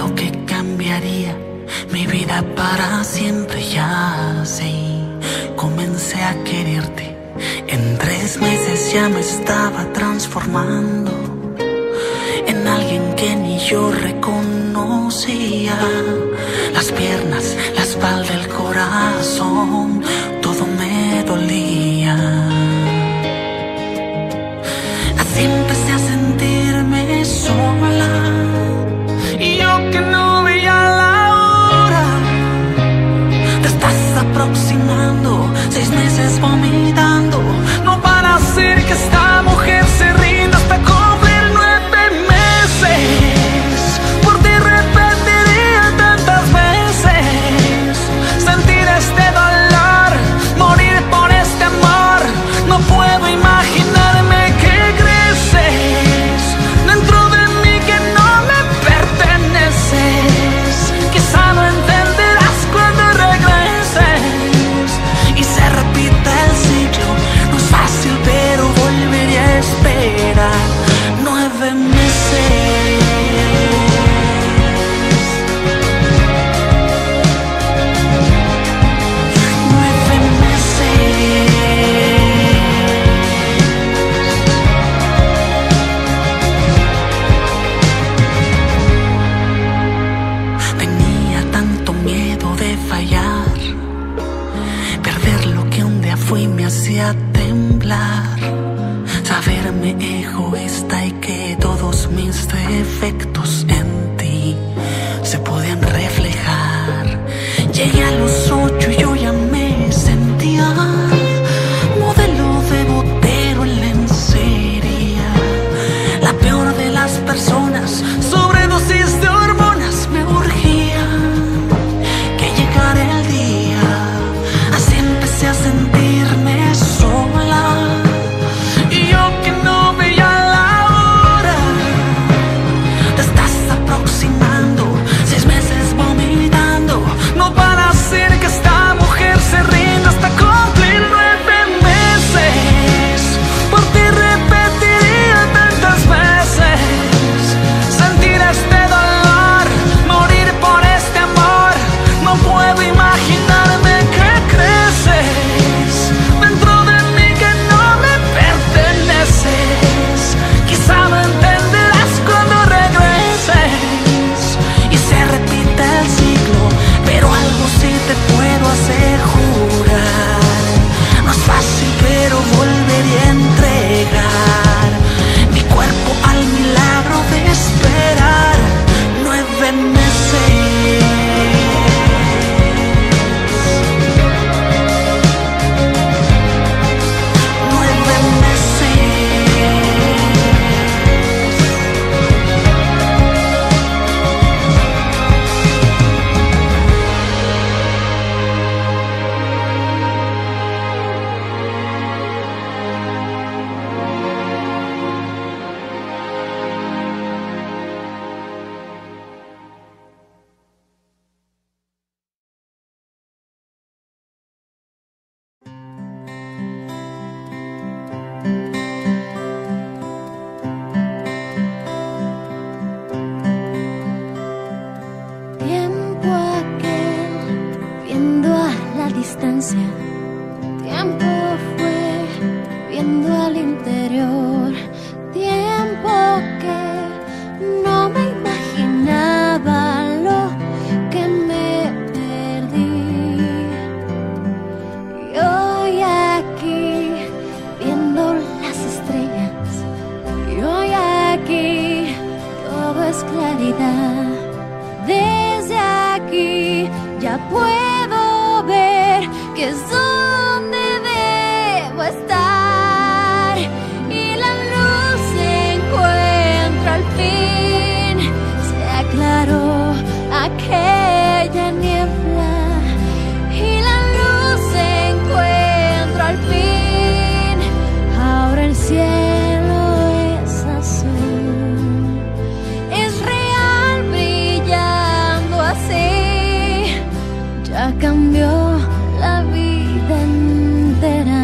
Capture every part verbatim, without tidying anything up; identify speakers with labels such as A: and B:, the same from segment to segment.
A: algo que cambiaría mi vida para siempre. Ya así comencé a quererte. En tres meses ya me estaba transformando en alguien que ni yo reconocía. Las piernas, la espalda, el corazón, todo me dolía. Así empecé a sentirme sola, y yo que no veía la hora. Te estás aproximando, seis meses vomitando. No para hacer que esta mujer se rinda hasta cumplir nueve meses. Por ti repetiría tantas veces sentir este dolor, morir por este amor. No puedo imaginarme que creces dentro de mí, que no me perteneces. Quizá no entenderás cuando regreses y se repite el ciclo. No es fácil, pero volveré a esperar nueve meses. Nueve meses. Tenía tanto miedo de fallar, perder lo que un día fui me hacía temblar, saberme egoísta y que todos mis defectos en ti se podían reflejar. Llegué a los ocho y yo ya me sentía modelo de botero en lencería. La peor de las personas, sobredosis de hormonas me urgía que llegara el día. Así empecé a sentirme sola, y yo que no veía la hora. Te estás aproximando, seis meses vomitando. No para hacer que esta mujer se rinda hasta cumplir nueve meses. Por ti repetiría tantas veces sentir este dolor, morir por este amor. No puedo imaginarme que creces dentro de mí, que no me perteneces. Quizá no entenderás cuando regreses y se repite el ciclo, pero algo sí te puedo asegurar. No es fácil, pero volveré a entregar mi cuerpo al milagro de esperar nueve meses. Nueve meses.
B: Tiempo aquel, viendo a la distancia. Tiempo fue, viendo al interior. Tiempo que no me imaginaba lo que me perdí. Y hoy aquí, viendo las estrellas. Y hoy aquí, todo es claridad. Desde aquí ya puedo ver que es donde debo estar, y la luz se encuentra al fin. Se aclaró aquella niebla, y la luz se encuentra al fin. Ahora el cielo es azul, es real, brillando así. Ya cambió la vida entera.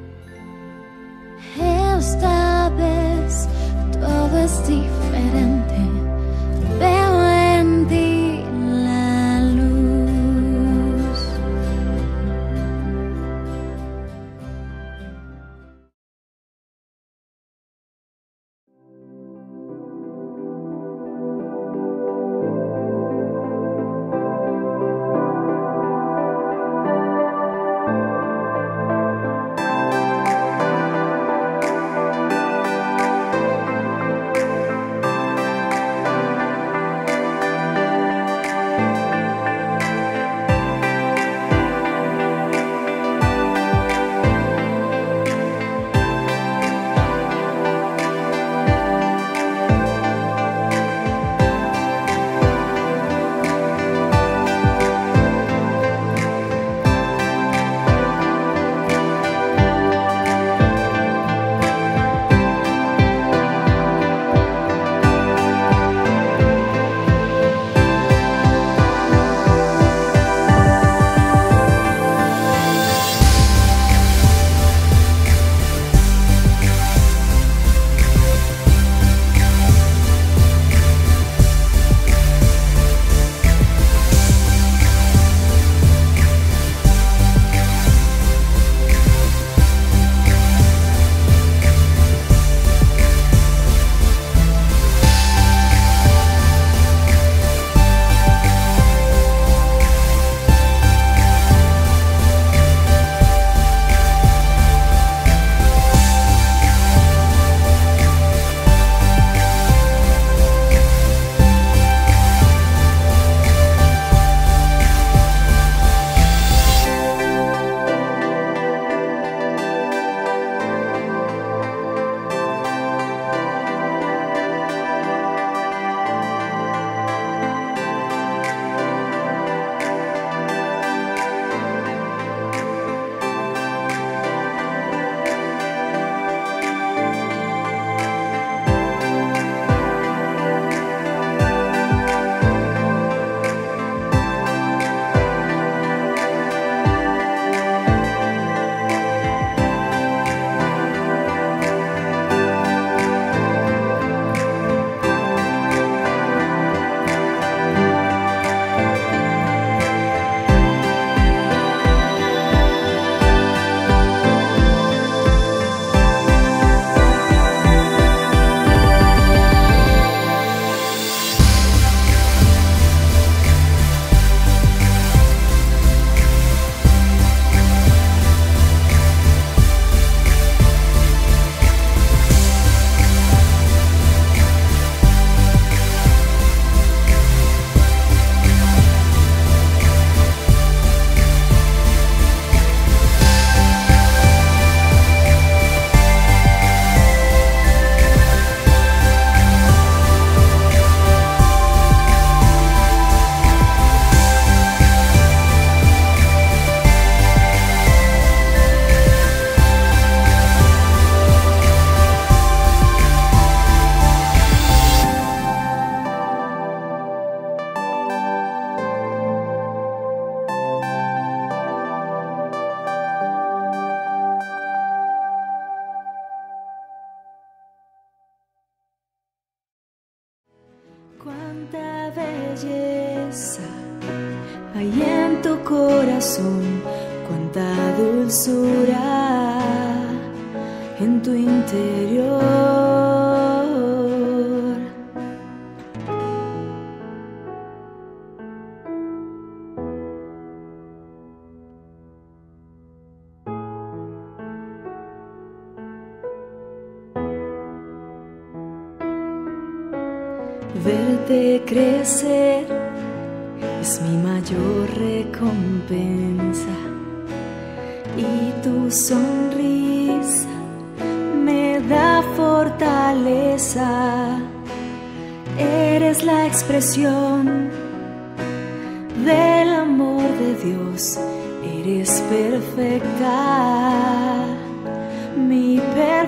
B: Esta vez todo es diferente.
C: belleza hay en tu corazón, cuánta dulzura en tu interior. Verte crecer es mi mayor recompensa, y tu sonrisa me da fortaleza. Eres la expresión del amor de Dios, eres perfecta, mi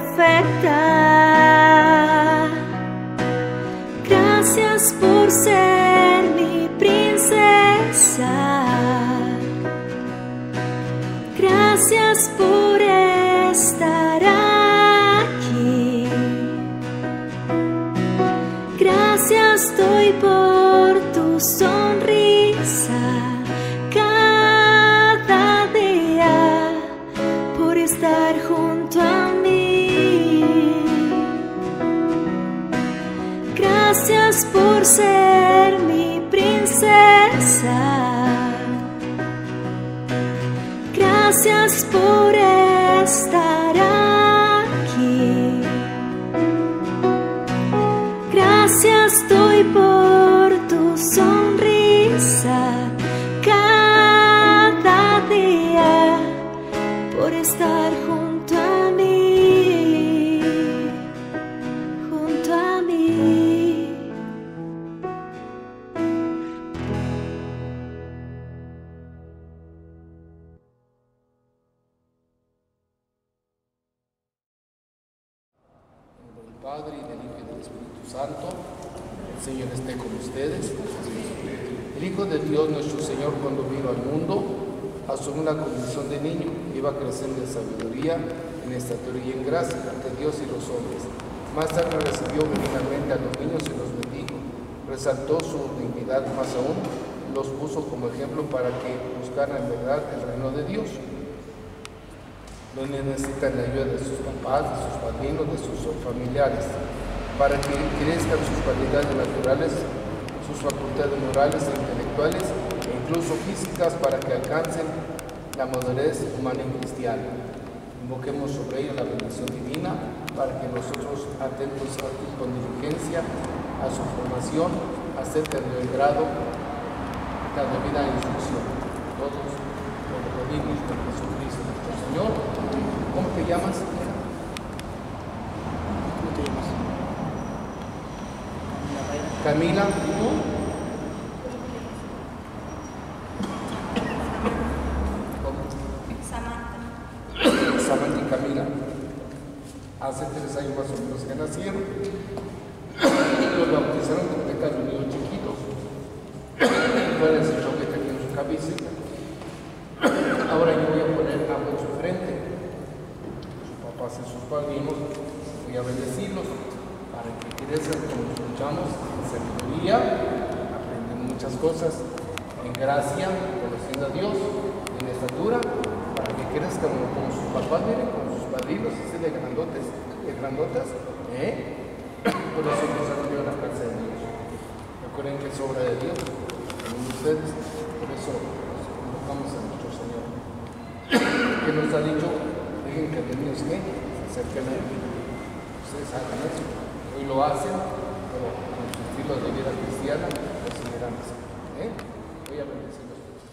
C: perfecta. Gracias por ser mi princesa. Gracias por estar aquí. Gracias doy por tu sonrisa cada día, por estar junto a mí. Gracias por ser mi princesa. Gracias por estar aquí. Gracias doy por tu sonrisa cada día, por estar junto a mí, junto a mí.
D: Padre, y del Hijo y del Espíritu Santo. El Señor esté con ustedes. El Hijo de Dios, nuestro Señor, cuando vino al mundo, asumió la condición de niño, iba creciendo en sabiduría, en estatura y en gracia ante Dios y los hombres. Más tarde recibió benignamente a los niños y los bendijo. Resaltó su dignidad, más aún los puso como ejemplo para que buscaran en verdad el reino de Dios. No necesitan la ayuda de sus papás, de sus padrinos, de sus familiares, para que crezcan sus cualidades naturales, sus facultades morales e intelectuales, e incluso físicas, para que alcancen la madurez humana y cristiana. Invoquemos sobre ellos la bendición divina, para que nosotros atentos con diligencia a su formación, acerquen del grado la debida instrucción. Todos los pedimos por Jesucristo nuestro Señor. ¿Cómo te llamas? ¿Cómo te llamas? Camila. ¿Tú? ¿Cómo? Samantha. Samantha y Camila. Hace tres años más o menos que nacieron. Los bautizaron con becas de niños chiquitos. ¿Cuál es el choque que tiene en su cabeza? Ahora yo voy a poner agua en su frente. Sus papás y sus padrinos, voy a bendecirlos para que crezcan, como escuchamos, en sabiduría, aprendiendo muchas cosas, en gracia, conociendo a Dios, en estatura, para que crezcan como sus papás, miren, como sus padrinos, así de grandotes, de grandotas, ¿eh? Por eso empezaron a la casa de Dios. Recuerden que es obra de Dios, como ustedes, por eso nos invocamos a nuestro Señor, que nos ha dicho, dejen que los niños que se acerquen a Él. Ustedes hagan eso. Hoy lo hacen, pero con su estilo de vida cristiana lo seguirán haciendo. ¿Eh? Voy a bendecirlos.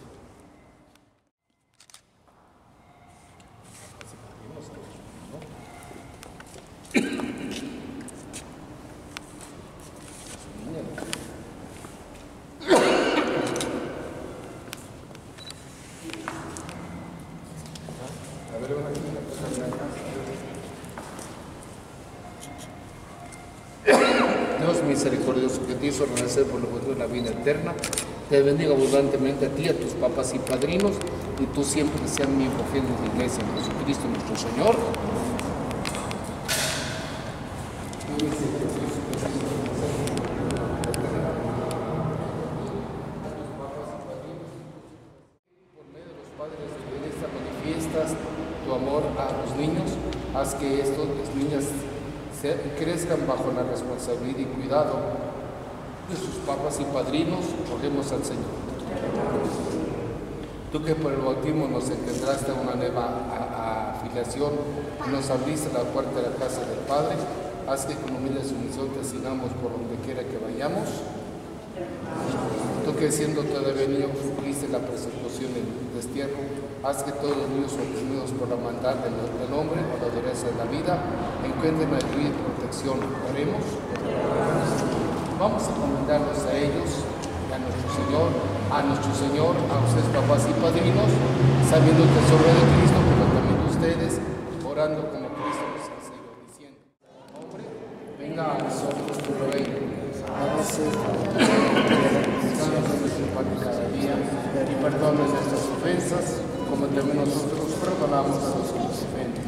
D: Dios misericordioso, que te hizo renacer por lo bueno de la vida eterna, te bendiga abundantemente a ti, a tus papás y padrinos, y tú siempre que seas miembro fiel de la Iglesia en Jesucristo nuestro Señor. estos niños, haz que estas niñas se, crezcan bajo la responsabilidad y cuidado de sus papás y padrinos. Oremos al Señor. Tú que por el bautismo nos engendraste a una nueva a, a afiliación y nos abriste la puerta de la casa del Padre, haz que con humilde sumisión te sigamos por donde quiera que vayamos. Tú que siendo todavía niño sufriste la persecución y el destierro, haz que todos los niños oprimidos por la maldad del, del hombre o la dureza de la vida encuentren ayuda y protección. Oremos. Vamos a encomendarnos a ellos, a nuestro Señor, a nuestro Señor, a ustedes papás y padrinos, sabiendo que es obra de Cristo, pero también ustedes, orando como Cristo nos enseñó, diciendo: hombre, venga a nosotros tu reino. Danos nuestro pan de cada día y perdona nuestras ofensas, como también nosotros perdonamos a los que nos ofenden.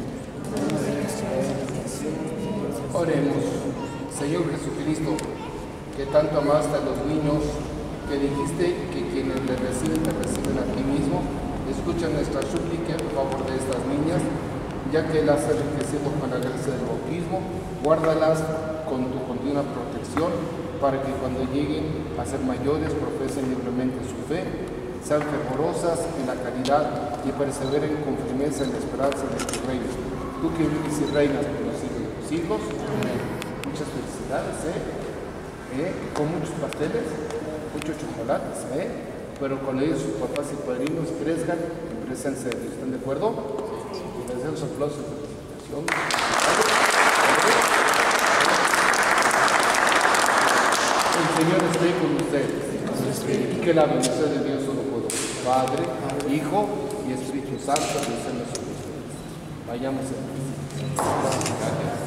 D: Oremos. Señor Jesucristo, que tanto amaste a los niños, que dijiste que quienes le reciben, te reciben a ti mismo, escucha nuestra súplica en favor de estas niñas, ya que las has enriquecido con la gracia del bautismo, guárdalas con tu continua protección, para que cuando lleguen a ser mayores profesen libremente su fe, sean fervorosas en la caridad y perseveren con firmeza en la esperanza de tu reino. Tú que vives y reinas por los siglos de los siglos, muchas felicidades, ¿eh? ¿Eh? Con muchos pasteles, muchos chocolates, ¿eh? Pero con ellos sus papás y padrinos crezcan en presencia de Dios. ¿Están de acuerdo? Les doy los aplausos de felicitación. El Señor esté con ustedes. Y que la bendición de Dios Todopoderoso, Padre, Hijo y Espíritu Santo, descienda sobre ustedes. Vayamos en paz.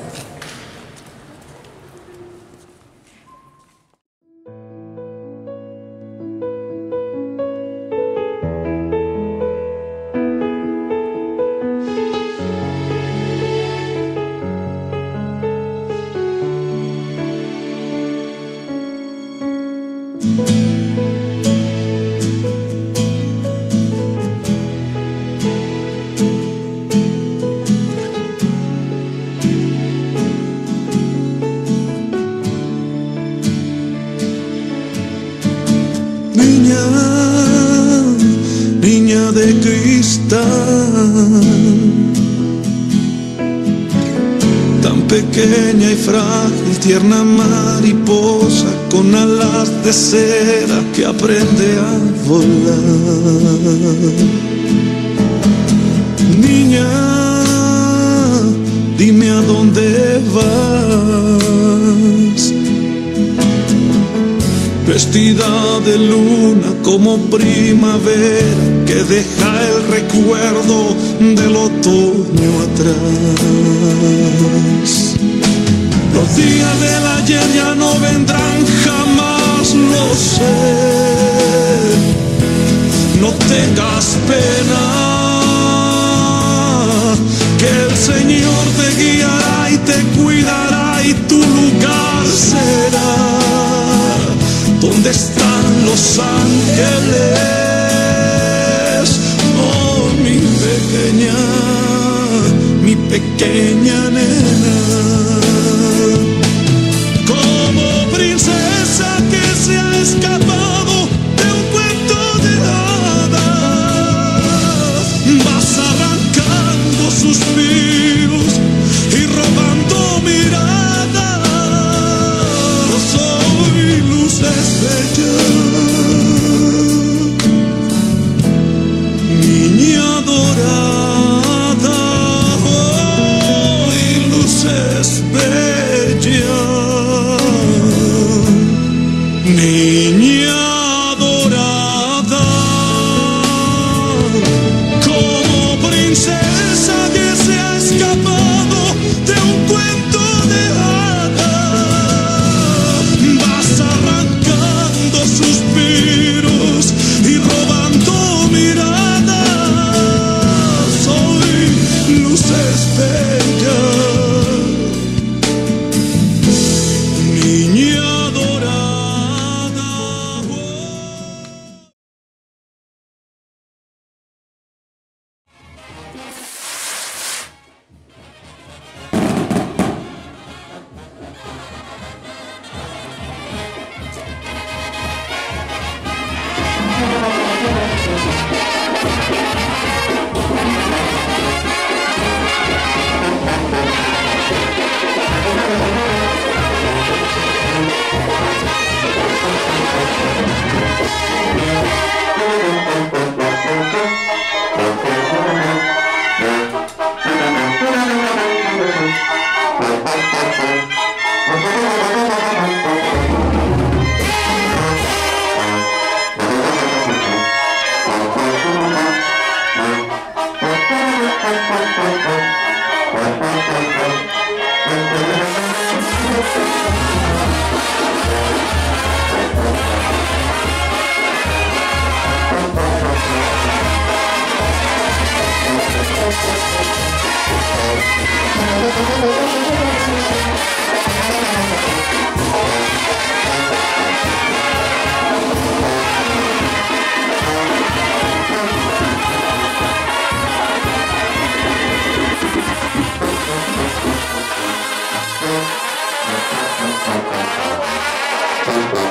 E: De cristal, tan pequeña y frágil, tierna mariposa con alas de cera que aprende a volar. Niña, dime a dónde vas, vestida de luna como primavera que deja el recuerdo del otoño atrás. Los días del ayer ya no vendrán jamás, lo sé. No tengas pena, que el Señor te guiará y te cuidará y tu lugar será donde están los ángeles. Oh, mi pequeña, mi pequeña nena, como princesa que se ha escapado de un cuento de hadas, vas arrancando suspiros y robando miradas. Soy luces bellas, niña dorada, oh, y luces bellas, niña dorada, como princesa que se ha escapado de un cuento de hadas, vas arrancando suspiros y robando miradas. Soy luces bellas, niña dorada, oh.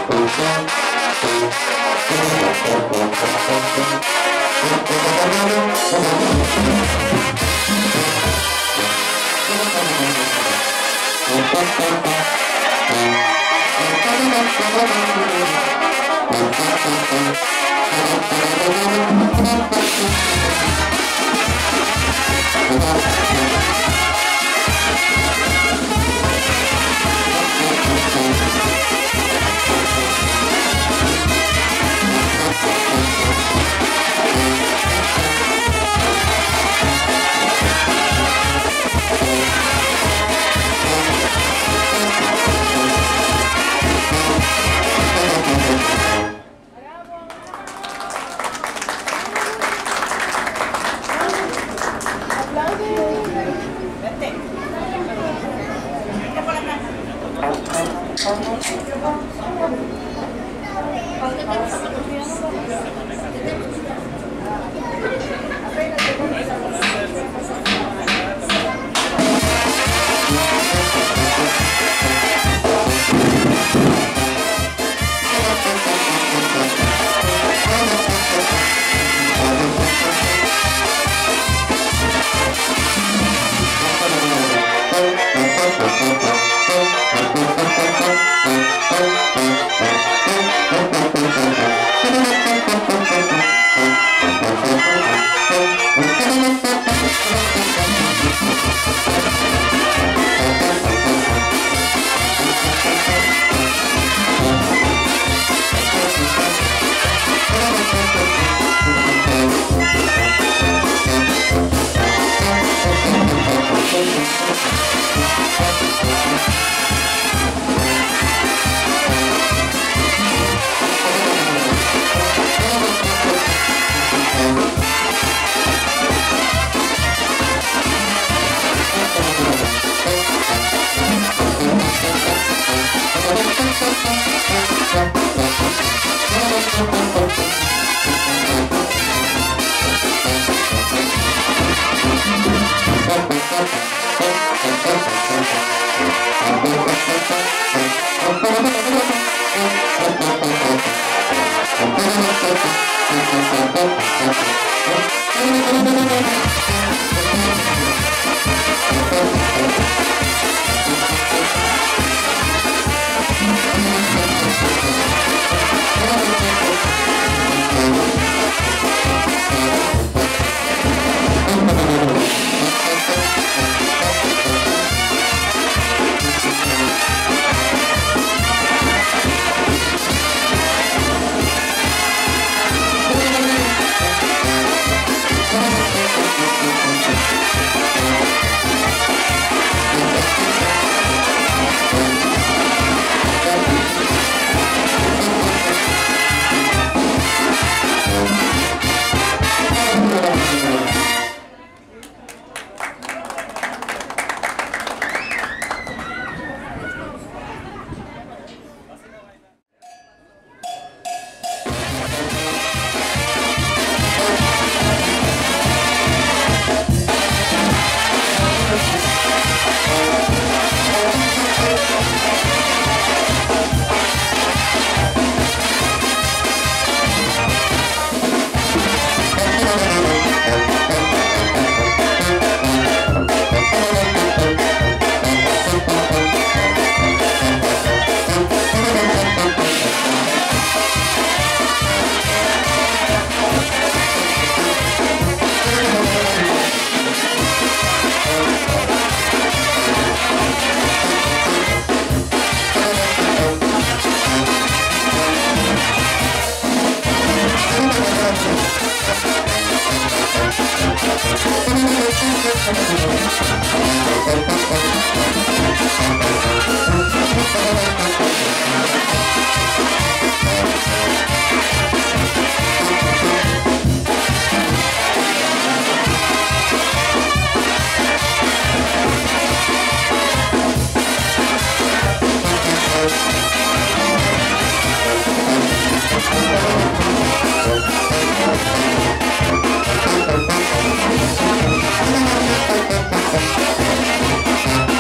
F: Thank you.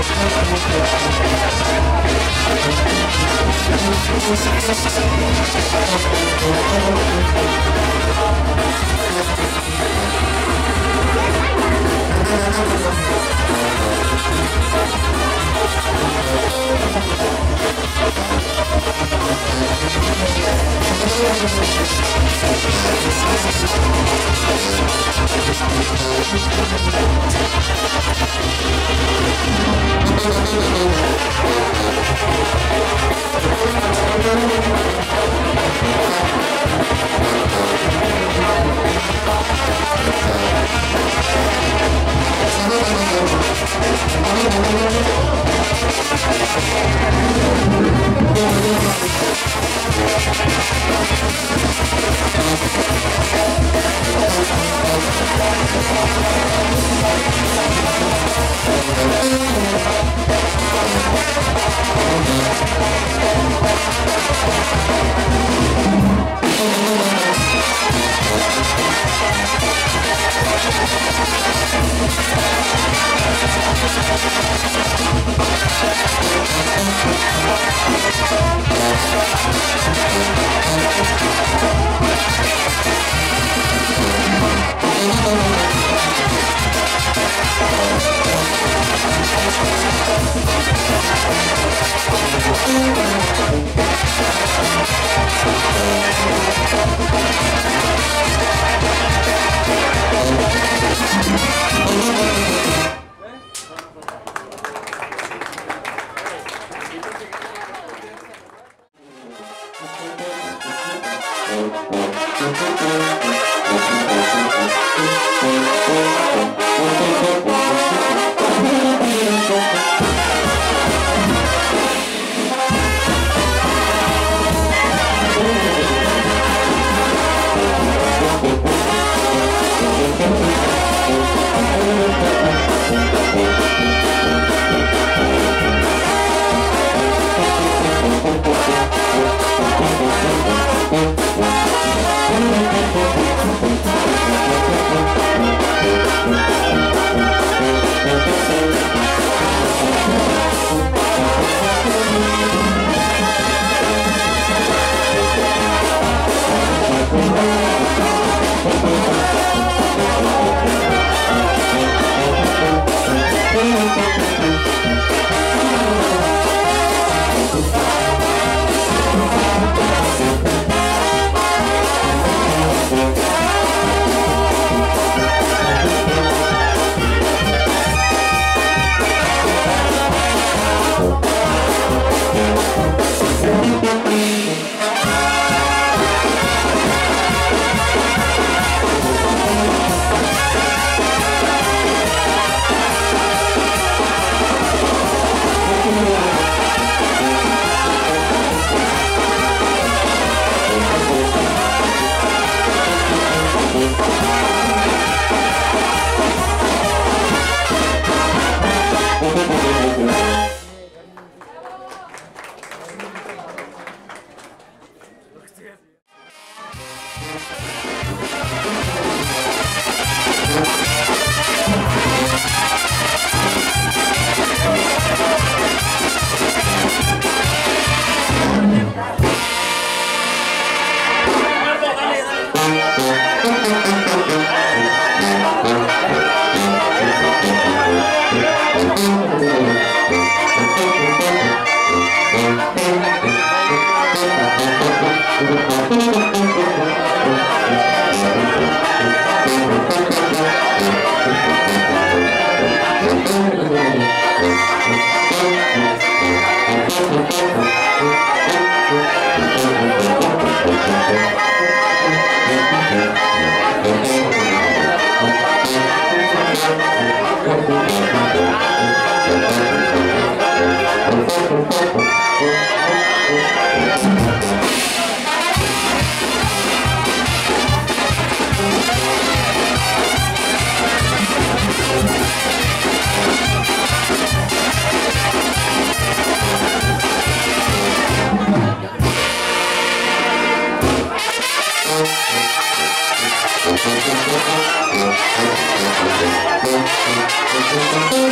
F: Thank you.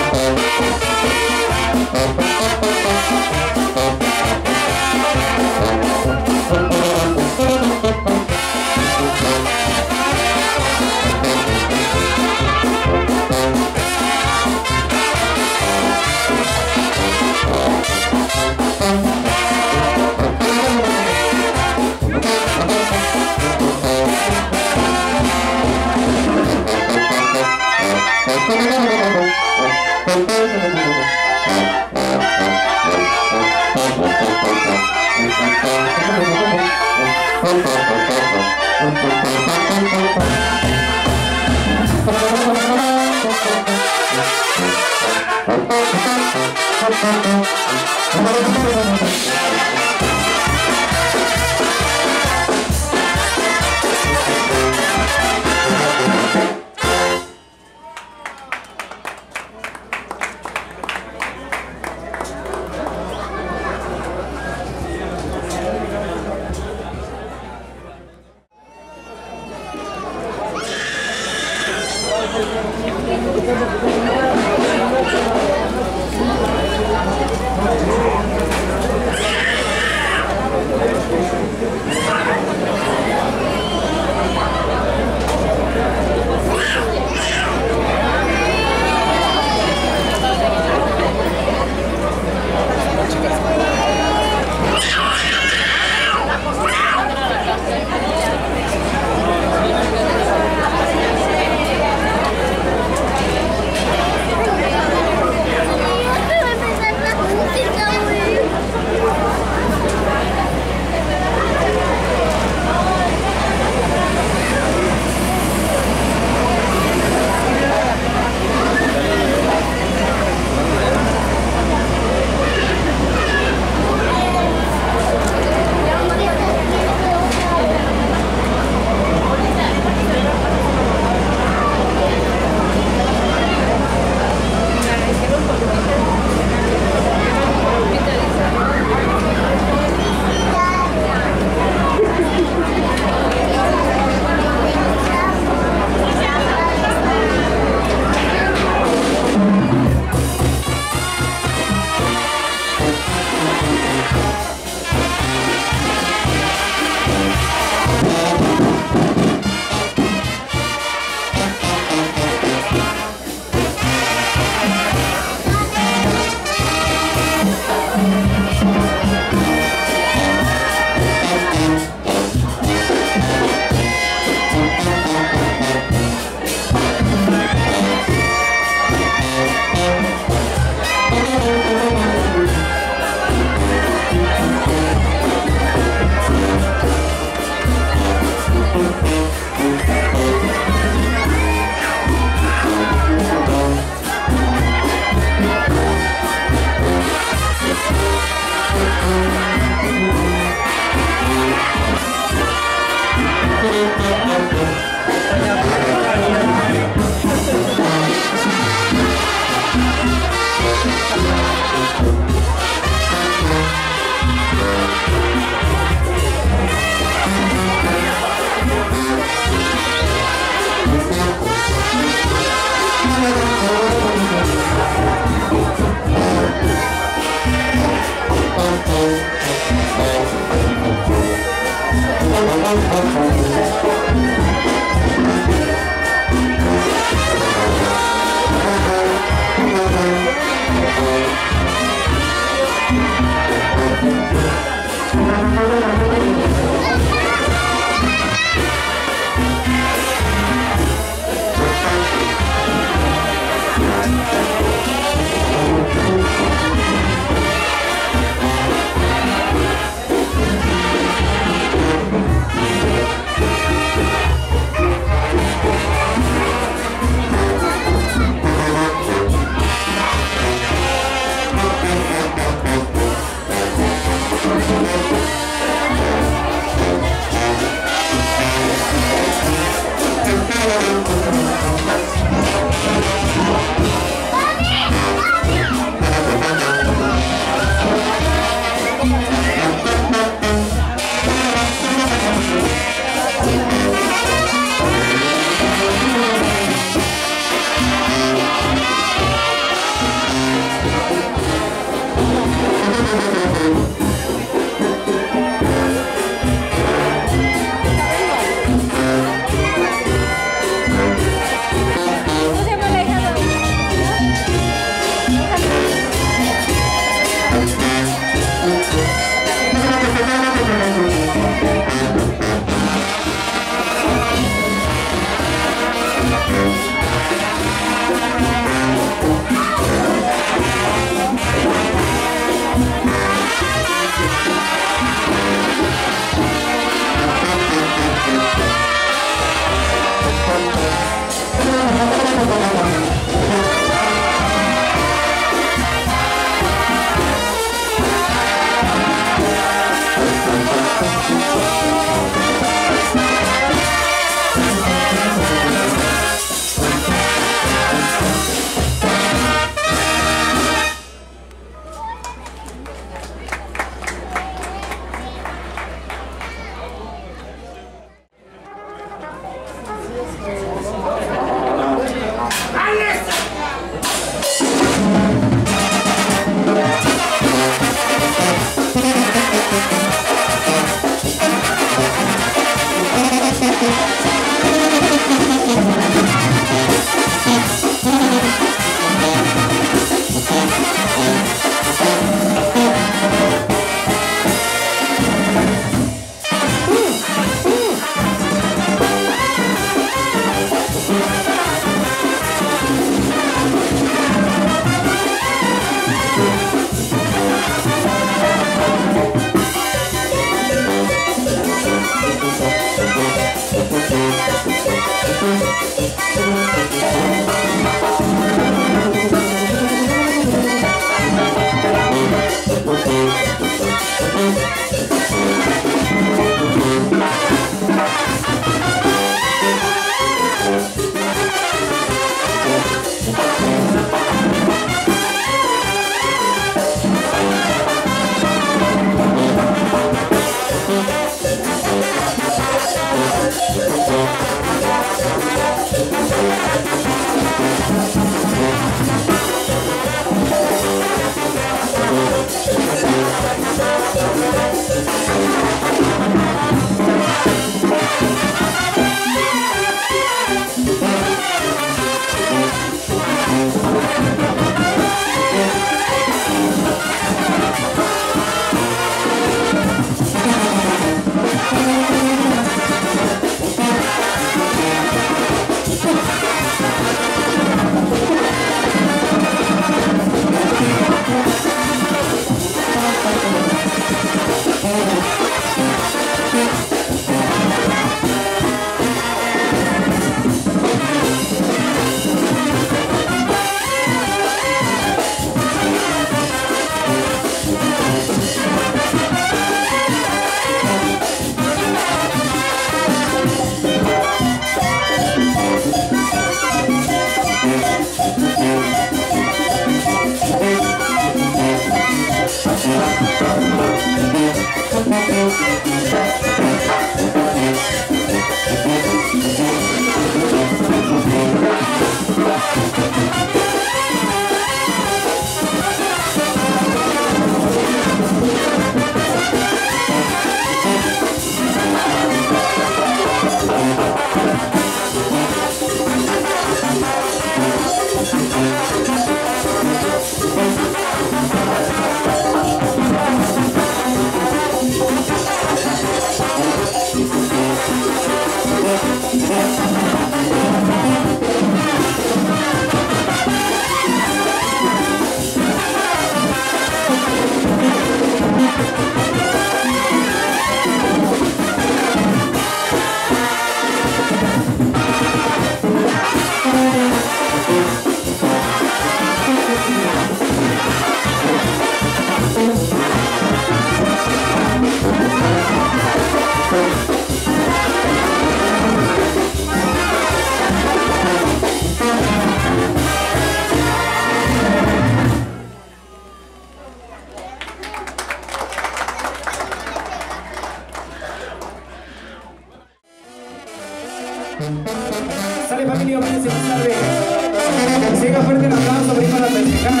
F: Sale familia, váyanse más tarde. Siga fuerte el aplauso, prima la festejada.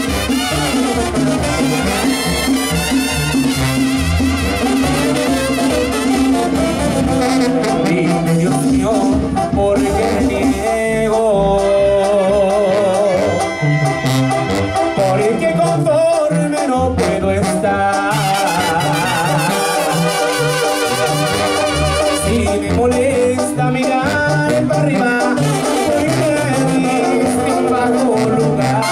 F: Dime, Dios mío, ¿por qué niego? Porque conforme no puedo estar. Si me molesta mirar para arriba, porque me diste un bajo lugar.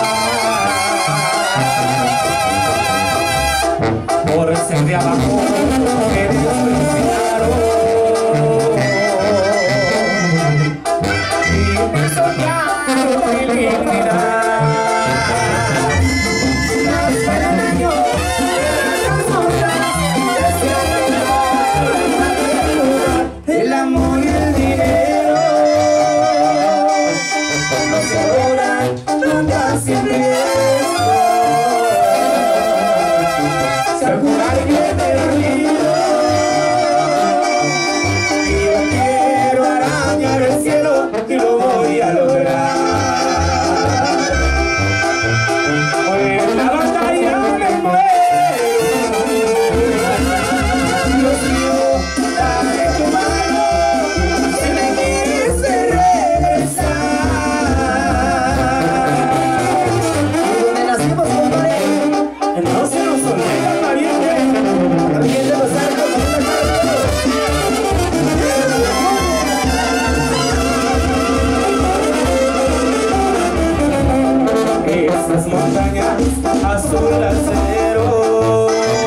F: Por ser de abajo me despreciaron y me soñaron mi dignidad. Hasta el año de las horas el amor y el dinero no se adoran, nunca siempre esto. Si alguna vez he perdido y yo quiero arañar el cielo y lo voy a lograr. Hoy en la batalla me muero. Dios mío, dame tu mano si me quieres regresar. Y donde nacimos, compadre, no se nos olvida el pariente. La Virgen de los Santos, esas montañas azul acero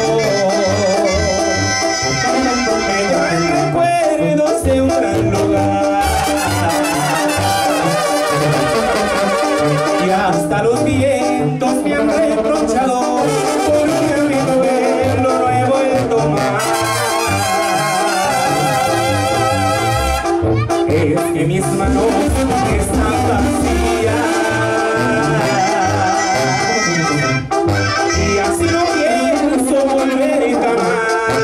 F: me traen recuerdos de un gran lugar, y hasta los vientos me han reprochado porque mi duelo no he vuelto más. Es que mis manos están vacías y así no pienso volver jamás.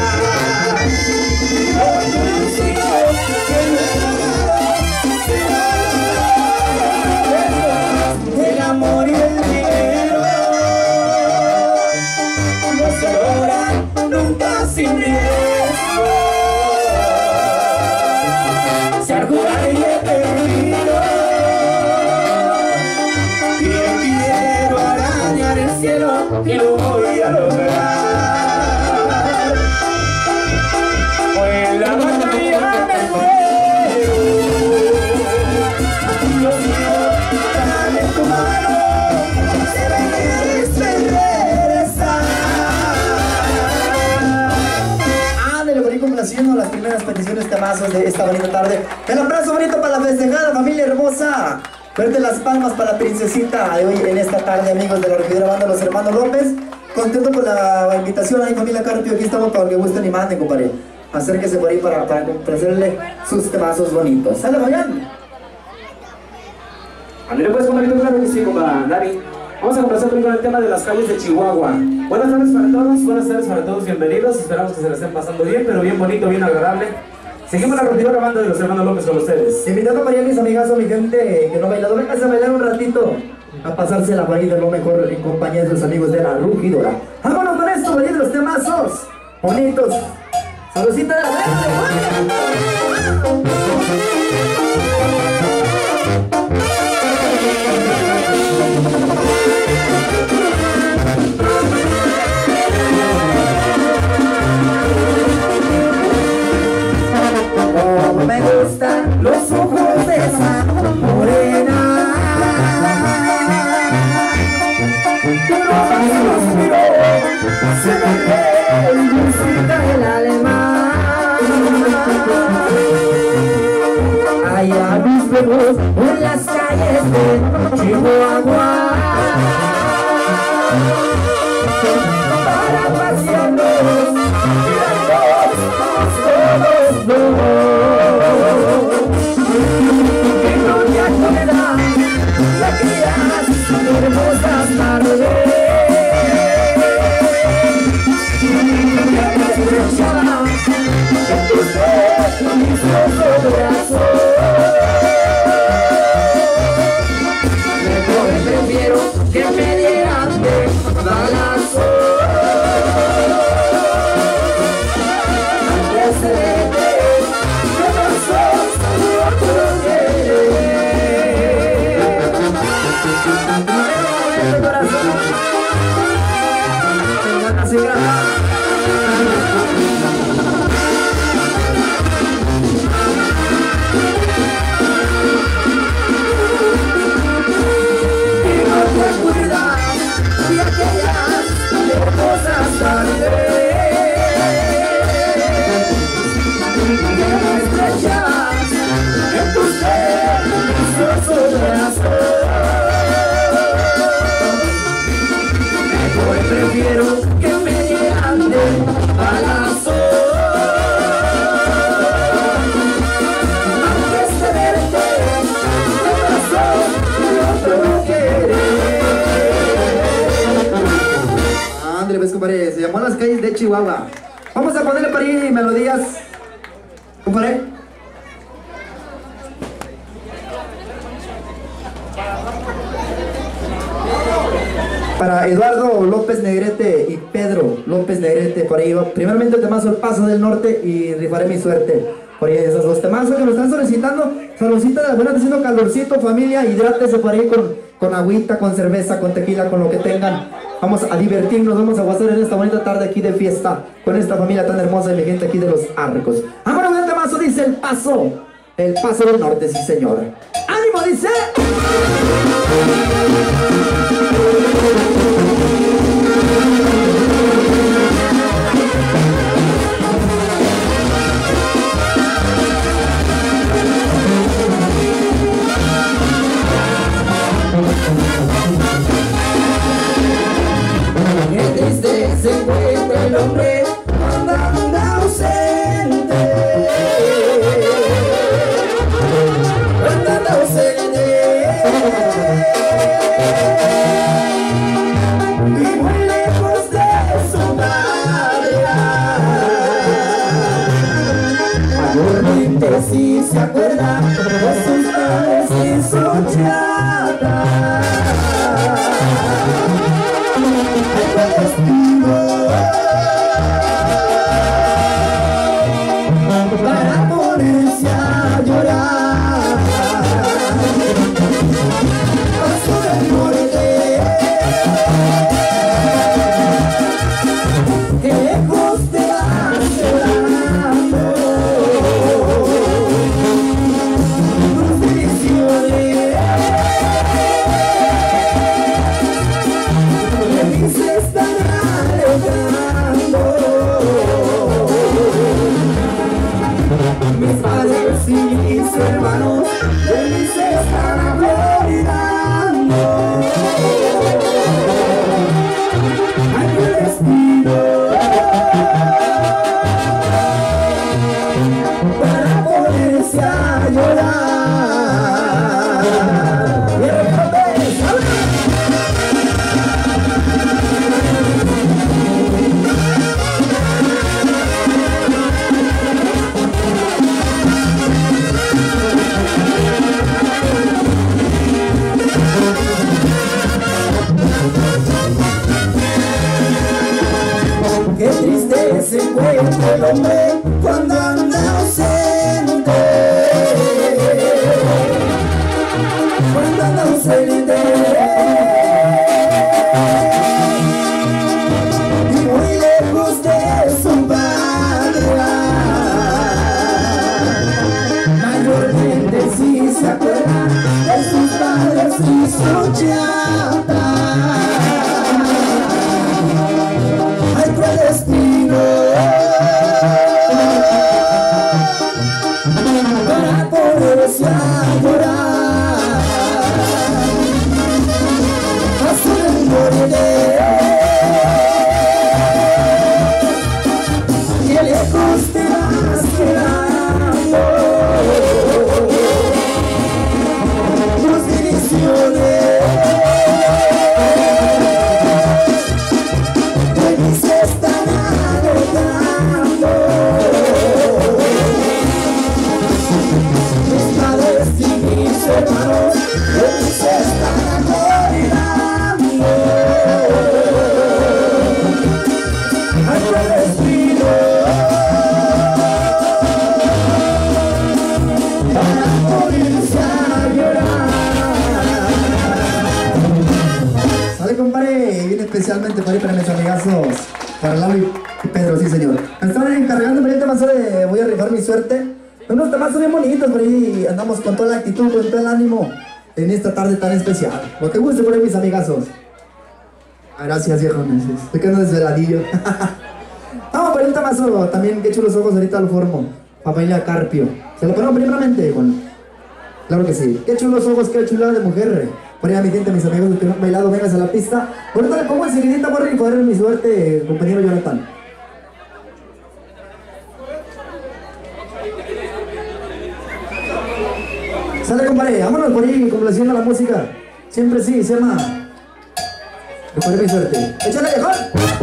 F: Hoy yo decido que no el amor y el dinero no se logran nunca sin riesgo. Si alguna vez he perdido y quiero arañar el cielo y lo voy a lograr. Hoy en la batalla me muero. Dios mío, dame tu mano si me quieres regresar. Ándale, por ahí complaciendo las primeras peticiones temazos de esta bonita tarde. El abrazo bonito para la festejada, familia hermosa. Fuerte las palmas para la princesita de hoy en esta tarde, amigos de la Orquídea Banda Los Hermanos López. Contento con la invitación ahí, familia Carpio. Aquí estamos para que gusten y manden, compadre. Acérquese por ahí para, para complacerle sus temazos bonitos. ¡Sale, vayan!
G: André, pues, compadre, claro que sí, compadre Dani. Vamos a complacer con el tema de las calles de Chihuahua. Buenas tardes para todos, buenas tardes para todos, bienvenidos. Esperamos que se la estén pasando bien, pero bien bonito, bien agradable. Seguimos la Orquídea Banda de Los Hermanos López con ustedes.
F: Invitando para allá mis amigazos, mi gente que no ha bailado, véngase a bailar un ratito, a pasársela por ahí de lo mejor en compañía de sus amigos de la Rugidora. Vámonos con esto, bailando los temazos bonitos. Saludcita de la buena.
H: paseamos por las calles de Chihuahua. Para pasearnos, todos dos. Que no te acuerdas de aquellas hermosas tardes que me estrechaba en tus deliciosos brazos. Mejor prefiero que me dieran de balazo antes de verte que no sos otro querer. Corazón, tengan así grabado. Hermosas tardes que me estrechas en tus deliciosos brazos. Mejor prefiero que me dieran de balazo antes de verte de corazón otro querer.
F: Ándale, ves, compadre, se llamó Las Calles de Chihuahua. Vamos a ponerle para ahí melodías, compadre. Para Eduardo López Negrete y Pedro López Negrete, por ahí va. Primeramente el temazo El Paso del Norte y Rifaré mi suerte. Por ahí esos dos temazos que nos están solicitando. Saludcita de la buena, está haciendo calorcito, familia. Hidrátese por ahí con, con agüita, con cerveza, con tequila, con lo que tengan. Vamos a divertirnos, vamos a gozar en esta bonita tarde aquí de fiesta con esta familia tan hermosa y mi gente aquí de Los Arcos. Ahora un temazo dice El Paso, El Paso del Norte, sí señor. ¡Ánimo! Dice.
H: Qué triste se encuentra el hombre cuando anda ausente, cuando anda ausente, y muy lejos de su patria. Mayormente si se acuerda de sus padres y su chata. Para ponerse a llorar Paso del Norte, lejos de la llorando tus divisiones. Se están alejando mis padres y mis hermanos, de mí se están olvidando. Ay, qué destino para ponerse a llorar. Qué triste se encuentra el hombre cuando anda ausente, cuando anda ausente, y muy lejos de su patria. Mayormente si se acuerda de sus padres y su chata. Ay, cruel destino para poderse a llorar.
F: Sale, compadre, viene especialmente para ir para mis amigazos, para Lalo y Pedro, sí señor. Me están encargando por el temazo de Voy a rifar mi suerte. Unos temazos bien bonitos, por ahí andamos con toda la actitud, con todo el ánimo en esta tarde tan especial. Lo que guste por ahí, mis amigazos. Ah, gracias, viejo, estoy quedando desveladillo. Vamos por el temazo también, que chulos ojos, ahorita lo formo. Familia Carpio. ¿Se lo ponemos primeramente? Bueno, claro que sí. Qué chulos ojos, qué chulada de mujer. Por ahí a mi gente, mis amigos que no han bailado, vengas a la pista. Ahorita le pongo enseguidita por ahí, poder mi suerte, compañero Jonathan. Sale, compadre, vámonos por ahí, complaciendo la música. Siempre sí, se llama Recuerda mi suerte. ¡Échale, viejón!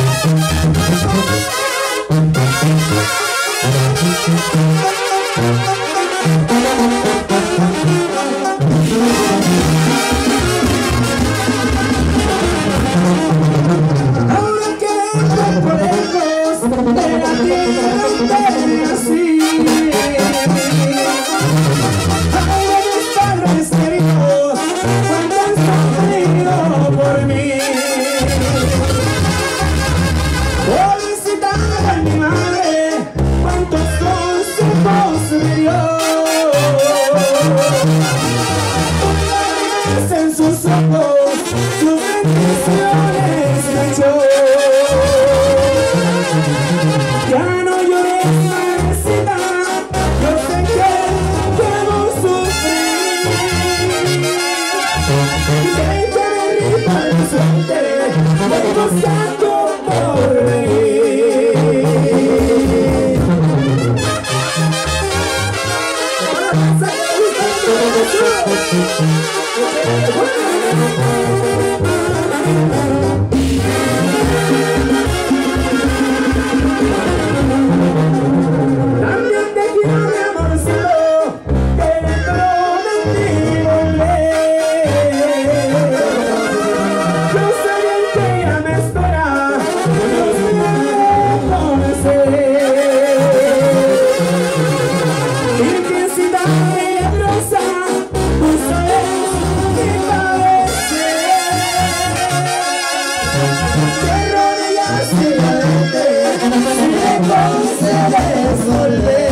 H: Ahora que recuerdos de la tierra así, ahora mis padres queridos cuánto han sufrido por mí. Felicitar a mi madre, cuántos consejos me dio. En sus ojos, sus bendiciones me echó. Ya no llores, madrecita, yo sé que debo sufrir. Déjame rifar mi suerte, vengo santo por venir. También te quiero, mi amorcito, que dentro de ti volver. Yo sé bien que ella me espera, Dios me conocer. Y que si tan milagrosa, tú sabes que parece. Te rodillas y la mente, si me concedes volver.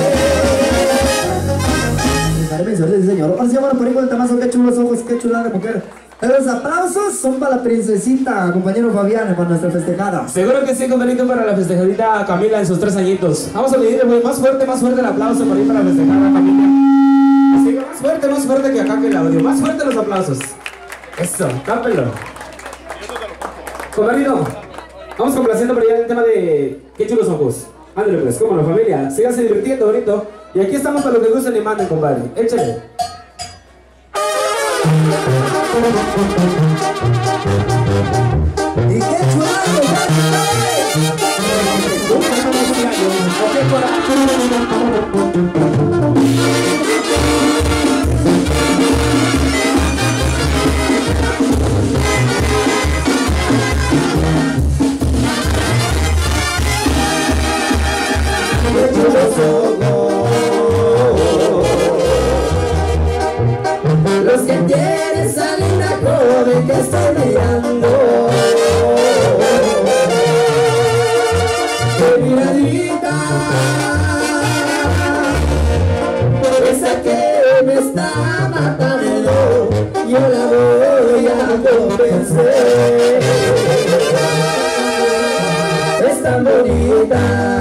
F: Recuerda mi suerte, sí señor. Ahora sí, bueno, por ahí con el temazo, qué chulos ojos, qué chulada de mujer. Los aplausos son para la princesita, compañero Fabián, para nuestra festejada.
G: Seguro que sí, compañito, para la festejadita Camila en sus tres añitos. Vamos a pedirle más fuerte, más fuerte el aplauso para ir para la festejada Camila. Sí, más fuerte, más fuerte que acá que el audio. Más fuerte los aplausos. Eso, tápenlo. Compañito, vamos complaciendo por allá el tema de qué chulos ojos. Ándale pues, como la familia, síganse divirtiendo bonito. Y aquí estamos para lo que gusten y manden, compadre. Échale.
F: Y qué chulada,
H: los que tienen esa linda joven que estoy mirando. Que miradita, esa que me está matando, yo la voy a convencer. Es tan bonita,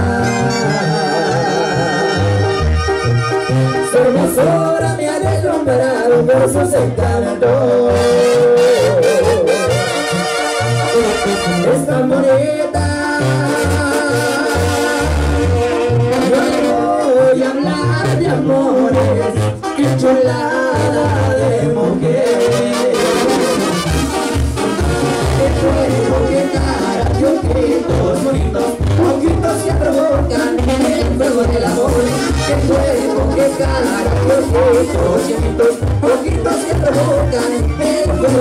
H: su hermosura me ha deslumbrado por sus encantos. Es tan bonita, yo le voy a hablar de amores, qué chulada de mujer. Qué cuerpo, qué cara, qué ojitos bonitos, ojitos que provocan el fuego del amor. Qué cuerpo, qué cara, qué ojitos chiquitos, ojitos que provocan el fuego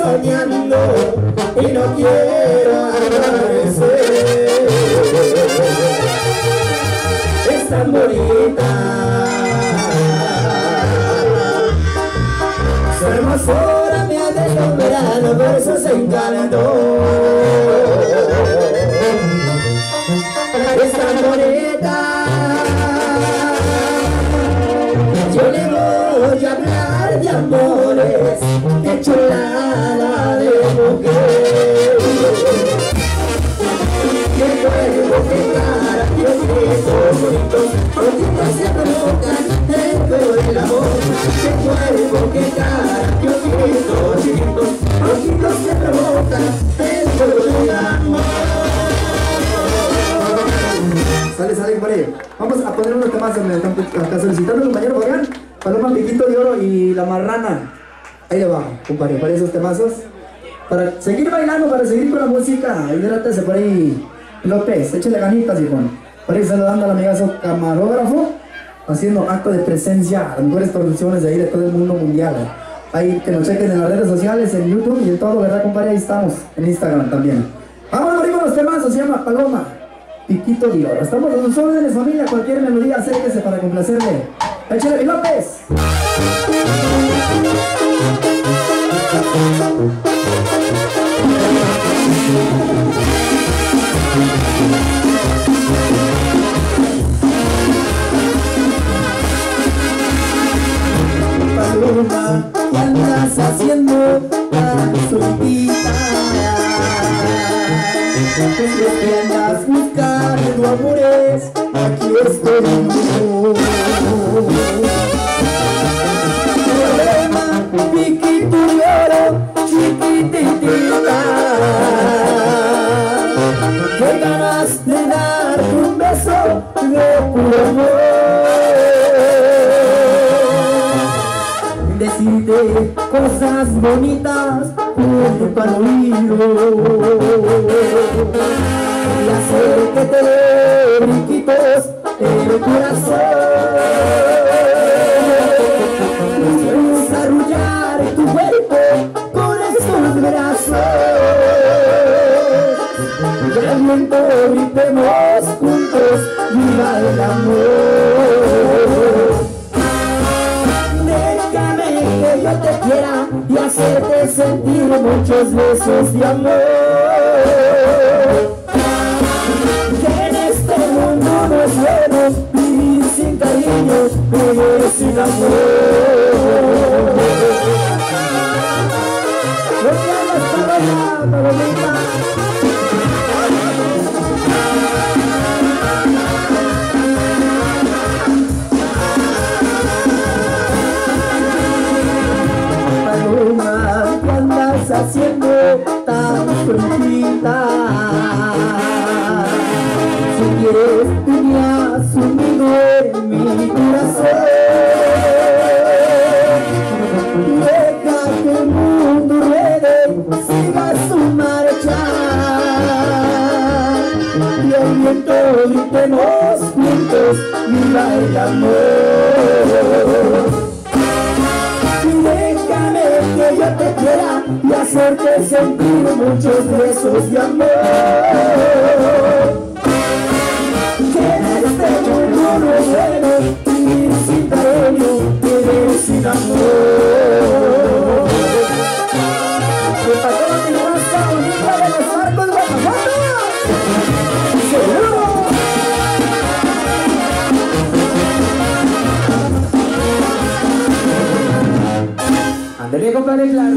H: soñando y no quiero amanecer. Es tan bonita, su hermosura me ha deslumbrado, por eso se encantó. Es tan bonita, yo le voy a hablar de amores, de chulada de mujer. Qué cuerpo, qué cara, qué ojos bonitos, ojitos se provocan el fuego del amor. Qué cuerpo, qué cara, qué ojitos chiquitos, ojitos se provocan el fuego del amor.
F: Sale, sale, compadre. Vamos a poner unos temas que me están solicitando, compañero Fabián. Paloma, Piquito de Oro y La Marrana. Ahí le va, compadre, para esos temazos. Para seguir bailando, para seguir con la música. Hidrátese por ahí, López. Échale ganitas, hijo. Por ahí saludando al amigazo camarógrafo, haciendo acto de presencia a las mejores producciones de ahí de todo el mundo mundial. Ahí que nos chequen en las redes sociales, en YouTube y en todo, ¿verdad, compadre? Ahí estamos, en Instagram también. Vamos a abrir los temazos, se llama Paloma, Piquito de Oro. Estamos en los órdenes, familia. Cualquier melodía, acérquese para complacerle. Échale, mi López.
H: Paloma, ¿qué andas haciendo tan solita? Lo que andas buscando amores, aquí estoy yo. Paloma, Piquito de Oro, chiquititita, qué ganas de darte un beso de puro amor. Decirte cosas bonitas junto al oído y hacer que te dé brinquitos el corazón. Desarrollar tu cuerpo con estos brazos y al viento gritemos juntos viva el amor. Que yo te quiera y hacerte sentir muchos besos de amor. Que en este mundo no es bueno vivir sin cariño, vivir sin amor. No te hagas paloma, palomita. Paloma, ¿qué andas haciendo tan solita? Si quieres tenías unido en mi corazón. Deja que el mundo ruede, siga su marcha y al viento gritemos juntos viva el amor. Que yo te quiera y hacerte sentir muchos besos de amor. Que en este mundo no es bueno vivir sin cariño, vivir sin amor. ¿Y para qué no te llevas esta bonita de los Arcos, Guanajuato? ¡Seguro! Ándale, compadre, claro.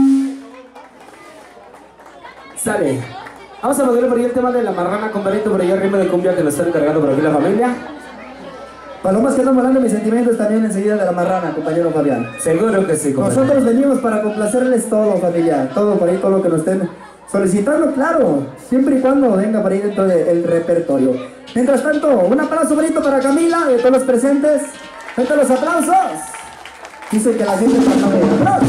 H: Sale. Vamos a ponerle por ahí el tema de La Marrana, compadrito, por ahí el ritmo de cumbia que nos está encargando por aquí la familia.
F: Palomas que andan volando mis sentimientos también enseguida de La Marrana, compañero Fabián.
H: Seguro que sí, compadre.
F: Nosotros venimos para complacerles todo, familia. Todo por ahí, todo lo que nos estén solicitando, claro. Siempre y cuando venga por ahí dentro del repertorio. Mientras tanto, un aplauso bonito para Camila, de todos los presentes. Frente a los aplausos. Dice que la gente está bien. ¡Aplausos!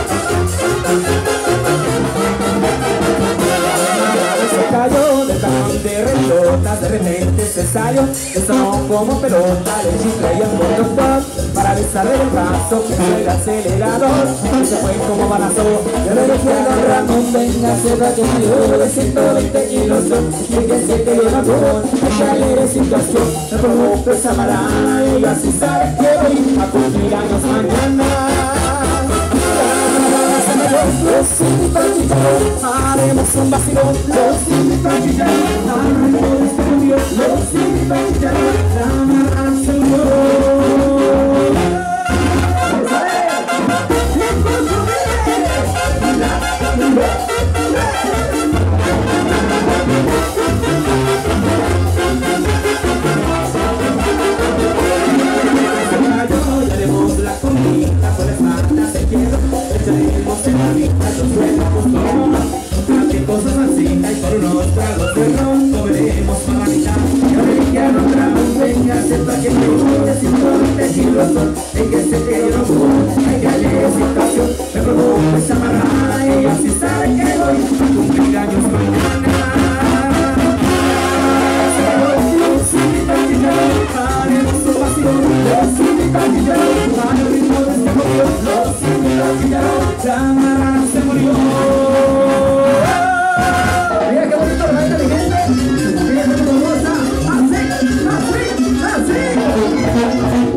H: Se cayó del cajón
G: de repente se salió, eso no como pelota, le chiflé y el conductor para besarle el brazo, puso el acelerador y se fue como balazo. Yo le dije a don Ramón, venga, sepa que me dio de ciento veinte kilos, fíjense que yo no tuvo esa situación, me provoca esa marana y así sabe que voy a cumplir años mañana. Los simpáticos, haremos un vacilón. Los simpáticos, haremos un estudio. Los simpáticos, la marra se unió. Echaremos en la vida los buenos tonos, cualquier cosa sencilla y por unos tragos de ron comeremos mamanita. Yo le dije a don Ramón, venga, sepa que me voy a ciento veinte kilos, en que se que yo no puedo, hay que hallar situación, me provoca esa marrana y así sabe que voy a cumplir años mañana. Los simpáticos, haremos un vacilón. Los simpáticos, al ritmo de este movió. Los simpáticos, la marrana se murió. Mira qué bonito la baila de gente. Mira qué hermosa. Así, así, así.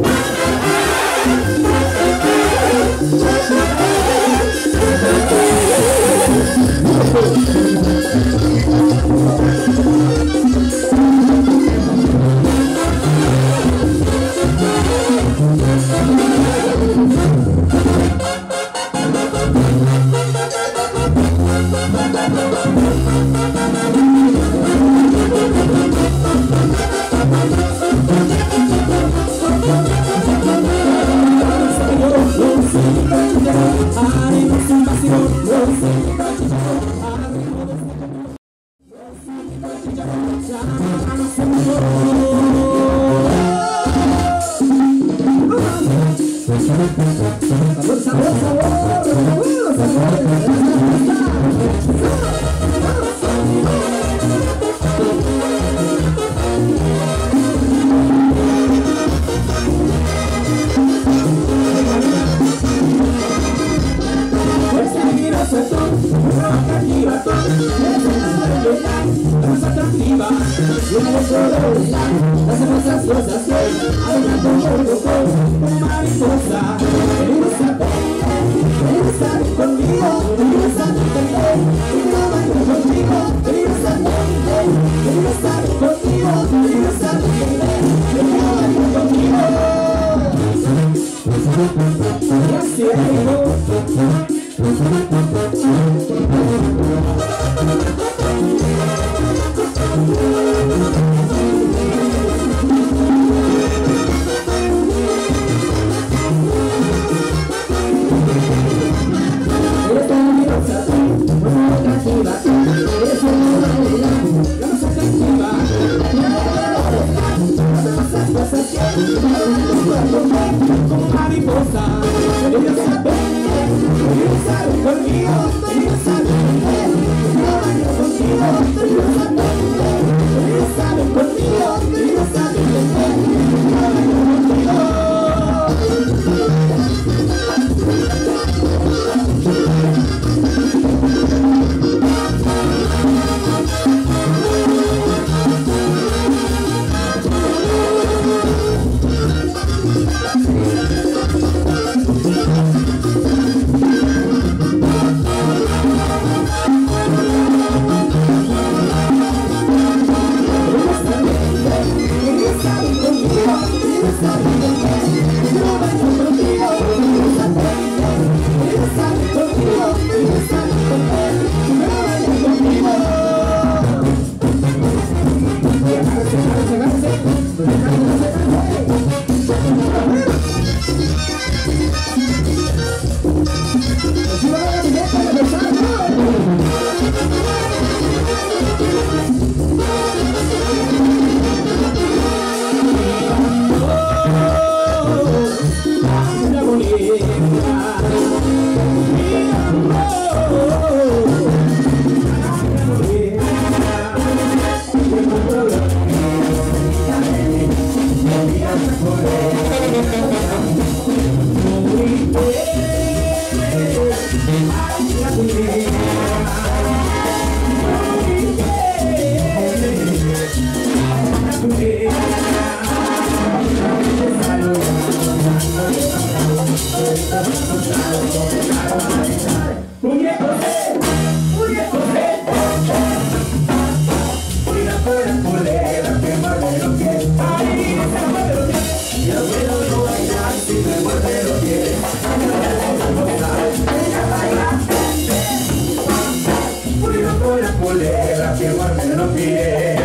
H: los pies.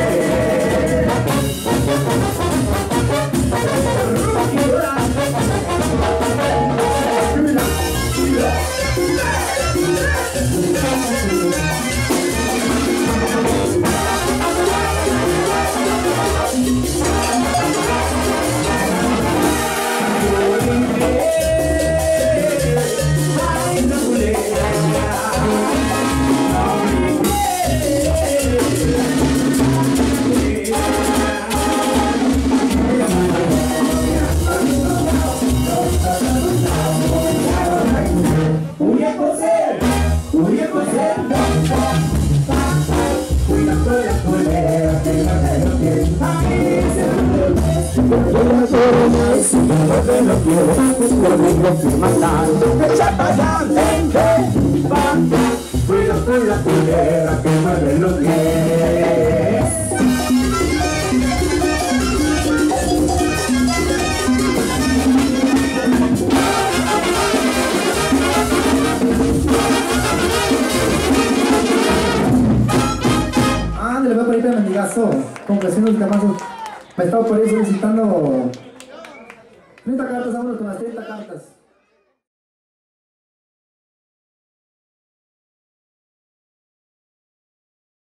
H: Cuidado con la culera que mueve los pies.
F: Ah, le voy a poner el mendigazo. Complaciendo el temazo. Me estaba por ahí solicitando treinta cartas, vámonos con las treinta cartas.